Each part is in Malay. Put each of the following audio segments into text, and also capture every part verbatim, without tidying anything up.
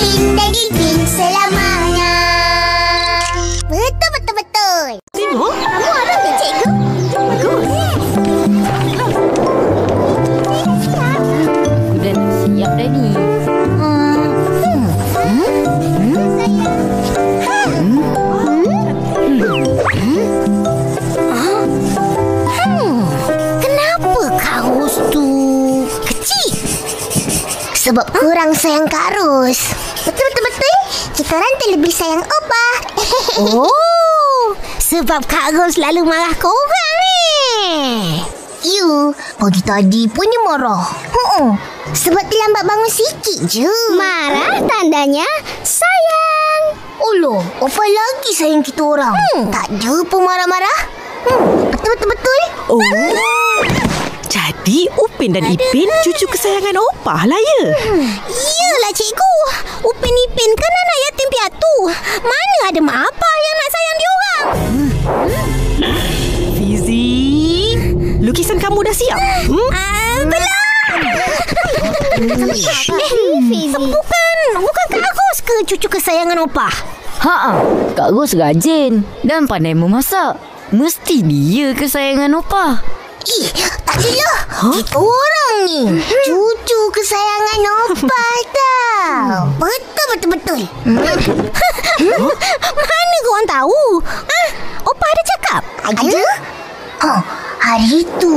Upin dan Ipin selamanya. Betul, betul, betul. Tengok, Kamu orang ke, cikgu? bagus. Udah nak siap dah ni. Sebab kurang sayang Kak Ros. Betul-betul-betul. Kita orang terlebih sayang Opah. Oh, sebab Kak Ros selalu marah korang ni. You, pagi tadi pun dia marah. Uh-uh. Sebab terlambat bangun sikit je. Marah tandanya sayang. Allah, Opah lagi sayang kita orang. Hmm. Tak ada pun marah-marah. Hmm. Betul-betul-betul. Oh, jadi Upin dan Ipin cucu kesayangan Opah lah ya? Hmm. Iyalah cikgu. Upin Ipin kan anak yatim piatu. Mana ada mak apa yang nak sayang dia orang? Fizi, lukisan kamu dah siap? Hmm? Ah, belum. eh, bukan, bukan Kak Ros ke cucu kesayangan Opah? Ha, Kak Ros rajin dan pandai memasak. Mesti dia kesayangan Opah. Eh, tak adalah. Huh? Kita orang ni cucu kesayangan Opah tau. Betul-betul-betul. Mana korang tahu? Ah, Opah ada cakap? Ada? Oh, hari itu.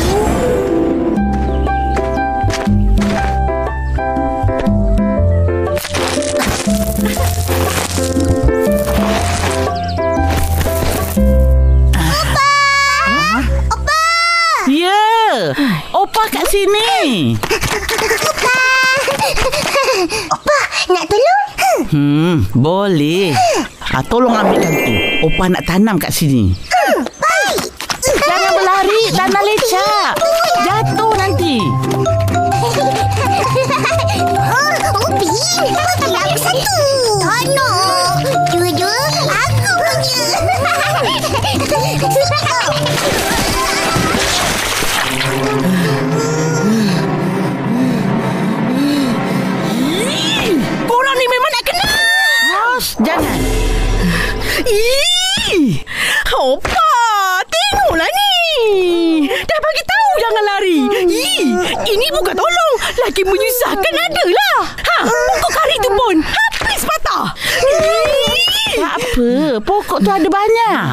Ya, Opah kat sini. Opah, nak tolong? Hmm, boleh. Ah, tolong ambilkan tu. Opah nak tanam kat sini. Hmm, baik. Jangan berlari, tanah lecak. Jatuh nanti. Oh, Upin, bagilah aku satu. Tanah. Dua-dua, aku punya. Korang ni memang nak kena. Ros, jangan. Ih, Opah, tengoklah ni. Dah bagi tahu jangan lari. Ih, ini bukan tolong. Lagi menyusahkan adalah. Ha, pokok kari tu pun habis patah. Ih. Tak apa, pokok tu ada banyak.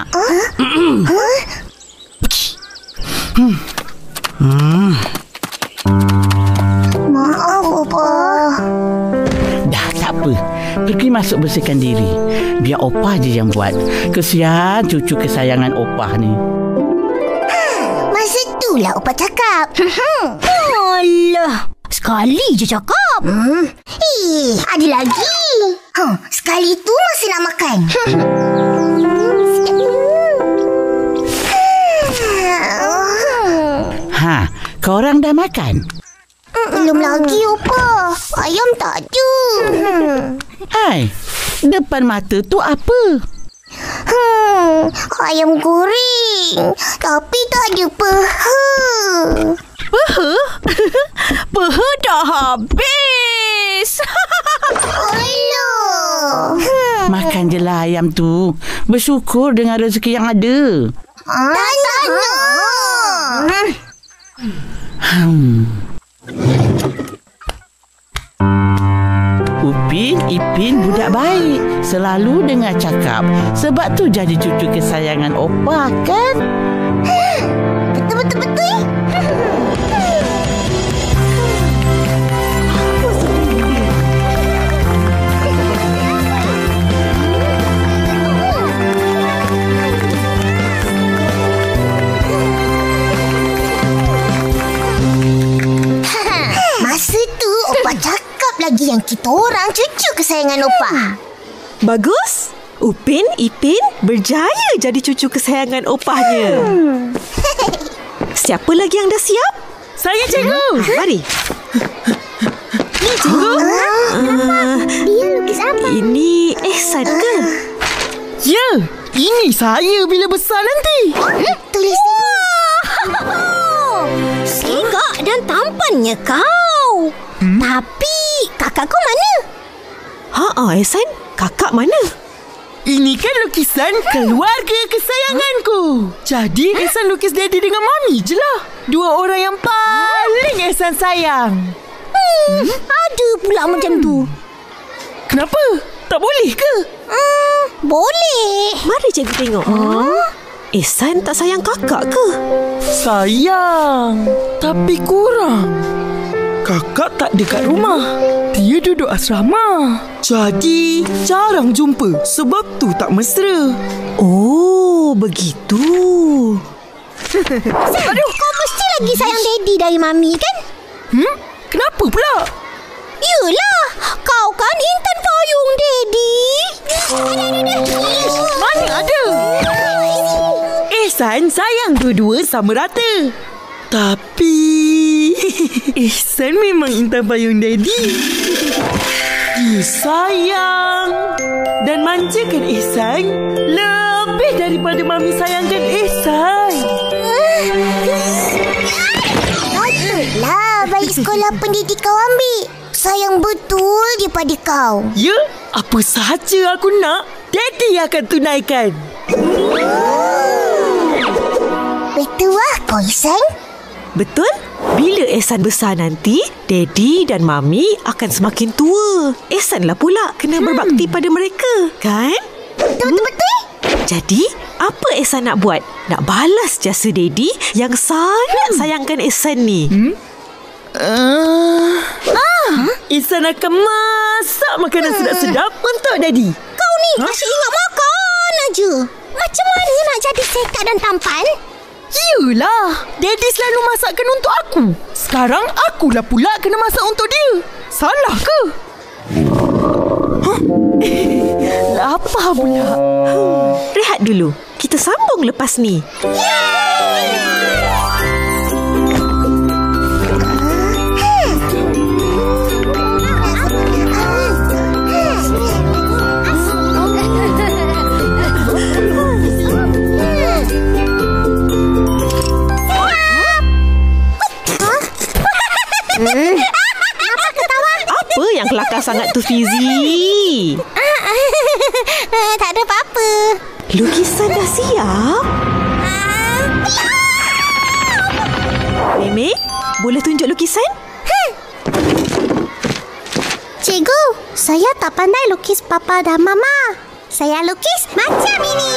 Hmm. Hmm. Maaf, Opah. Dah tak apa. Pergi masuk bersihkan diri. Biar Opah je yang buat. Kesian cucu kesayangan Opah ni. Masa itulah Opah cakap. Alah, sekali je cakap. Hmm. Eh, ada lagi. Huh, sekali tu masa nak makan. Ha, korang dah makan? Belum lagi, Opah. Ayam tak ada. Hai, depan mata tu apa? Hmm, ayam goreng. Tapi tak ada peha. Peha? Peha dah habis. Alah. Makan je lah ayam tu. Bersyukur dengan rezeki yang ada. Ah, tak nak. Hmm. Upin, Ipin budak baik. Selalu dengar cakap. Sebab tu jadi cucu kesayangan Opah kan? Betul-betul-betul. Masa tu Opah cakap lagi yang kita orang cucu kesayangan Opah. Bagus. Upin, Ipin berjaya jadi cucu kesayangan Opahnya. Hmm. Siapa lagi yang dah siap? Saya, cikgu. Ha, mari. Ni, cikgu. Uh, Dia lukis apa? ini Ehsan ke? Ya, ini saya bila besar nanti. Tulis Segak dan tampannya kau. Hmm? Tapi kakak kau mana? Ah, Ehsan, kakak mana? Ini kan lukisan keluarga kesayanganku. Jadi Ehsan lukis Daddy dengan Mami je lah. Dua orang yang paling Ehsan sayang. Hmm, ada pula macam tu. Kenapa? Tak boleh ke? Hmm, boleh. Mari cikgu tengok. Huh? Ehsan tak sayang kakak ke? Sayang, tapi kurang. Kakak tak dekat rumah. Dia duduk asrama. Jadi jarang jumpa. Sebab tu tak mesra. Oh, begitu. Aduh, kau mesti lagi sayang Daddy dari Mami kan? Hmm? Kenapa pula? Yelah, kau kan intan payung Daddy. Mana ada? Ehsan sayang dua-dua sama rata. Tapi Ehsan memang intan payung Daddy. Dia sayang dan manjakan Ehsan lebih daripada Mami sayangkan Ehsan. Patutlah baik sekolah pendidik kau ambil. Sayang betul dia pada kau. Ya, apa sahaja aku nak, Daddy akan tunaikan. Betul lah kau, Ehsan. Betul? Bila Ehsan besar nanti, Daddy dan Mami akan semakin tua. Ehsanlah pula kena berbakti hmm. pada mereka, kan? Betul-betul. Jadi, apa Ehsan nak buat? Nak balas jasa Daddy yang sangat hmm. sayangkan Ehsan ni. Hmm? Uh, ah, Ehsan akan masak makanan hmm. sedap-sedap untuk Daddy. Kau ni huh? asyik ingat makan aja. Macam mana nak jadi sekat dan tampan? Yelah, Daddy selalu masakkan untuk aku. Sekarang akulah pula kena masak untuk dia. Salah ke? Huh? Lapar pula. Hmm. Rehat dulu. Kita sambung lepas ni. Hmm. Apa ketawa? Apa yang kelakar sangat tu, Fizi? Tak ada apa-apa. Lukisan dah siap? Meme, boleh tunjuk lukisan? Hmm. Cikgu, saya tak pandai lukis Papa dan Mama. Saya lukis macam ini.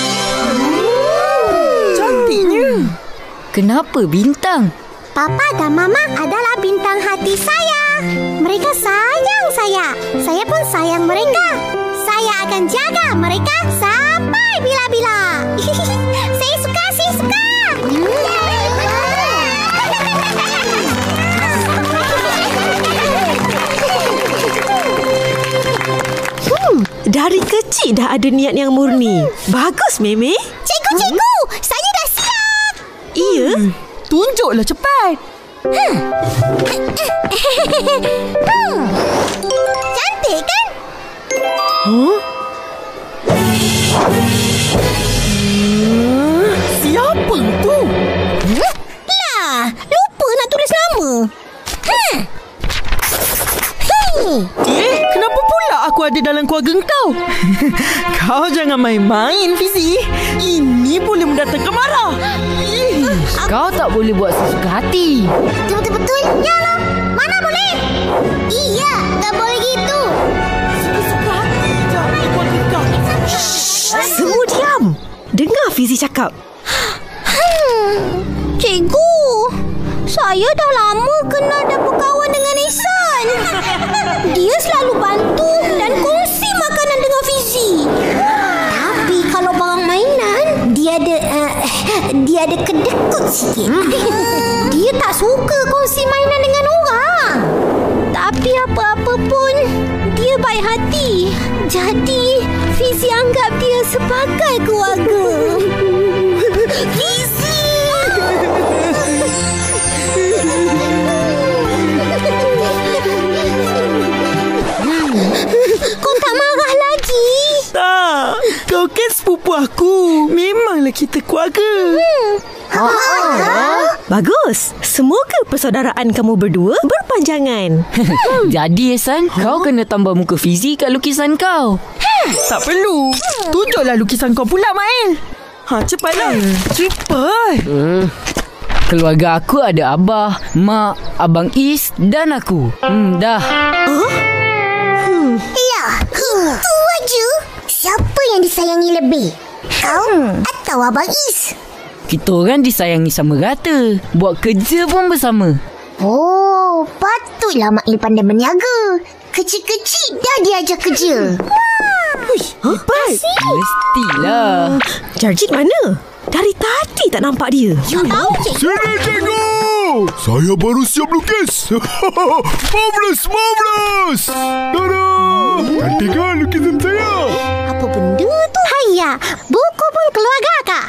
Cantiknya. Kenapa bintang? Papa dan Mama adalah bintang hati saya. Mereka sayang saya. Saya pun sayang mereka. Saya akan jaga mereka sampai bila-bila. Saya suka, saya suka. Hmm, dari kecil dah ada niat yang murni. Bagus, Meme. Cikgu, cikgu, saya dah siap. Iya. Hmm. Tunjuklah cepat. Hmm. hmm. Cantik kan? Huh? Hmm. Siapa tu? Hmm? Lah, lupa nak tulis nama. Hmm. Hmm. Eh, kenapa pula aku ada dalam keluarga kau? Kau jangan main-main, Fizi. Ini boleh mendatangkan marah. Kau tak boleh buat sesuka hati. Betul-betul. Ya lah. Mana boleh? Iya, tak boleh gitu. Suka-suka hati jangan keluarga kau. Semua diam. Dengar Fizi cakap. Hmm. Cikgu, saya dah lama kenal dan berkawan dengan Ehsan. Dia selalu bantu dan kongsi makanan dengan Fizi. Tapi kalau barang mainan, dia ada uh, dia ada kedekut sikit. Dia tak suka kongsi mainan dengan orang. Tapi apa-apa pun, dia baik hati. Jadi, Fizi anggap dia sebagai keluarga. Fizi! Kau tak marah lagi? Tak, kau kan sepupu aku. Memanglah kita keluarga. Hmm, Ha? Bagus. Semoga persaudaraan kamu berdua berpanjangan. Jadi Ehsan, kau kena tambah muka Fizi kat lukisan kau. Tak perlu. Tunjuklah lukisan kau pula, Mail. Ha, cepatlah. Cepat. Keluarga aku ada abah, mak, abang Is dan aku. Hmm, dah. Ya, itu aja. Siapa yang disayangi lebih? Kau atau Abang Is? Kita orang disayangi sama rata. Buat kerja pun bersama. Oh, patutlah Mak Il pandai berniaga. Kecil-kecil dah diajar kerja. Hebat. Mestilah. Jarjit mana? Dari tadi tak nampak dia. Tak tahu, cikgu. Sini cikgu. Saya baru siap lukis. Marvelous, marvelous. Tada. Cantik kan lukisan saya? Apa benda tu? Haya, buku pun keluarga kak.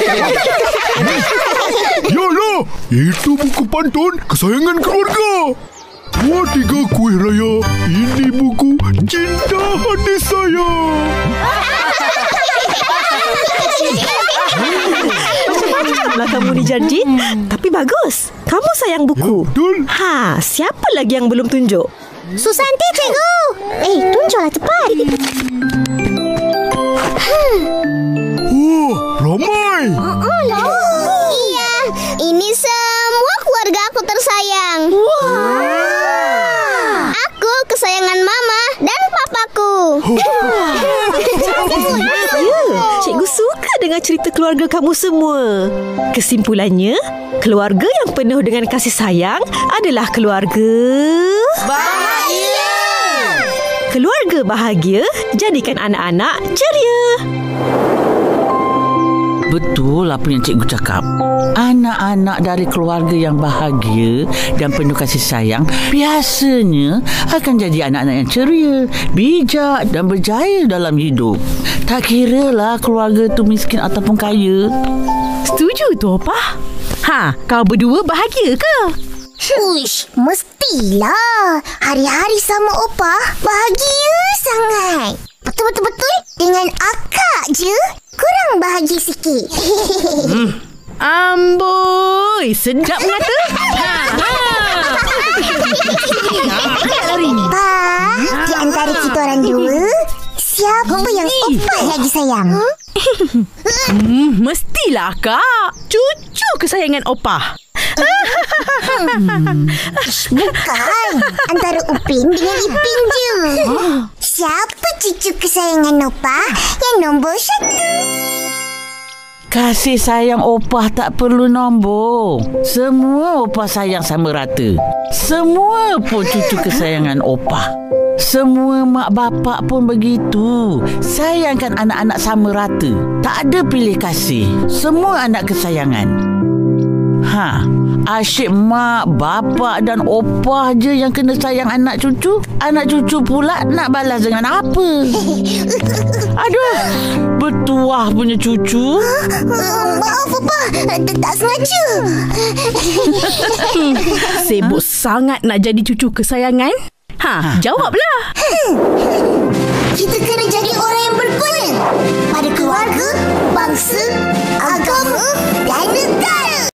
Yalah, itu buku pantun kesayangan keluarga. Dua tiga kuih raya. Ini buku cinta hati saya. Macam-macamlah kamu ni Jarjit. Tapi bagus. Kamu sayang buku. Ya, betul. Ha, siapa lagi yang belum tunjuk? Susanti, cikgu. Eh, tunjuklah cepat. Oh, ramai. Iya, ini semua keluarga aku tersayang. Aku kesayangan mama dan papaku. Ya, cikgu suka dengar cerita keluarga kamu semua. Kesimpulannya, keluarga yang penuh dengan kasih sayang adalah keluarga Bahagia. Keluarga bahagia jadikan anak-anak ceria. Betul apa yang cikgu cakap. Anak-anak dari keluarga yang bahagia dan penuh kasih sayang biasanya akan jadi anak-anak yang ceria, bijak dan berjaya dalam hidup. Tak kiralah keluarga tu miskin ataupun kaya. Setuju tu, Opah. Ha, kau berdua bahagia ke? Uish, mestilah. Hari-hari sama Opah bahagia sangat. Betul-betul dengan akak je kurang bahagia sikit. Amboi, sedap mengata. Ha, ha. Pa, di antara kita orang dua, siapa yang Opah lagi sayang? Hmm, mestilah, Kak. Cucu kesayangan Opah. Bukan. Antara Upin dengan Ipin je. Siapa cucu kesayangan Opah yang nombor satu? Kasih sayang Opah tak perlu nombor. Semua Opah sayang sama rata. Semua pun cucu kesayangan Opah. Semua mak bapak pun begitu. Sayangkan anak-anak sama rata. Tak ada pilih kasih. Semua anak kesayangan. Ha, asyik mak, bapak dan opah je yang kena sayang anak cucu. Anak cucu pula nak balas dengan apa? Aduh, bertuah punya cucu. Maaf, Opah. Tak sengaja. Sibuk sangat nak jadi cucu kesayangan? Ha, jawablah. Kita kena jadi orang yang berguna pada keluarga, bangsa, agama dan negara.